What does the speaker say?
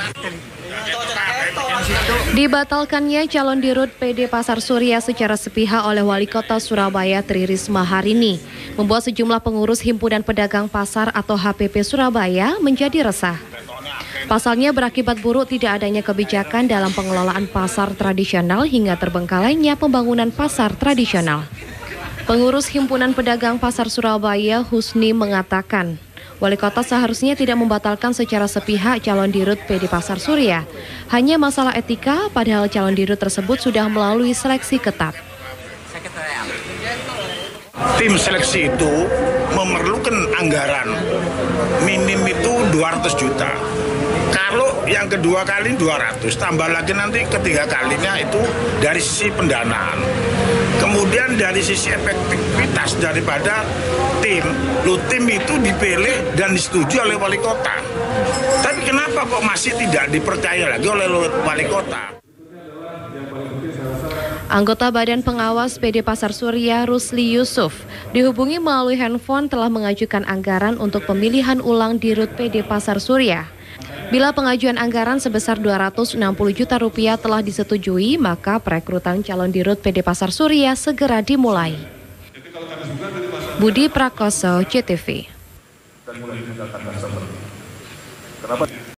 Dibatalkannya calon dirut PD Pasar Surya secara sepihak oleh Wali Kota Surabaya Tri Risma hari ini membuat sejumlah pengurus Himpunan Pedagang Pasar atau HPP Surabaya menjadi resah. Pasalnya berakibat buruk tidak adanya kebijakan dalam pengelolaan pasar tradisional hingga terbengkalainya pembangunan pasar tradisional. Pengurus Himpunan Pedagang Pasar Surabaya Husni mengatakan, Wali Kota seharusnya tidak membatalkan secara sepihak calon dirut PD Pasar Surya. Hanya masalah etika, padahal calon dirut tersebut sudah melalui seleksi ketat. Tim seleksi itu memerlukan anggaran minim itu 200 juta. Kalau yang kedua kali 200, tambah lagi nanti ketiga kalinya itu dari sisi pendanaan. Kemudian dari sisi efektivitas daripada tim itu dipilih dan disetujui oleh Wali Kota. Tapi kenapa kok masih tidak dipercaya lagi oleh Wali Kota? Anggota Badan Pengawas PD Pasar Surya Rusli Yusuf dihubungi melalui handphone telah mengajukan anggaran untuk pemilihan ulang dirut PD Pasar Surya. Bila pengajuan anggaran sebesar 260 juta rupiah telah disetujui, maka perekrutan calon dirut PD Pasar Surya segera dimulai. Budi Prakoso, CTV.